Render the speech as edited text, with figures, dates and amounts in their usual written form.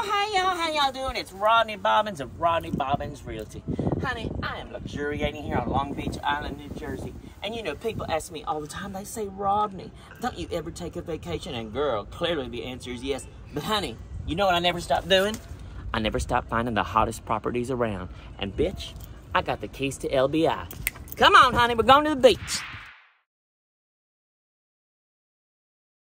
How y'all doing? It's Rodney Bobbins of Rodney Bobbins Realty. Honey, I am luxuriating here on Long Beach Island, New Jersey. And you know, people ask me all the time, they say, Rodney, don't you ever take a vacation? And girl, clearly the answer is yes. But honey, you know what I never stop doing? I never stop finding the hottest properties around. And bitch, I got the keys to LBI. Come on, honey, we're going to the beach.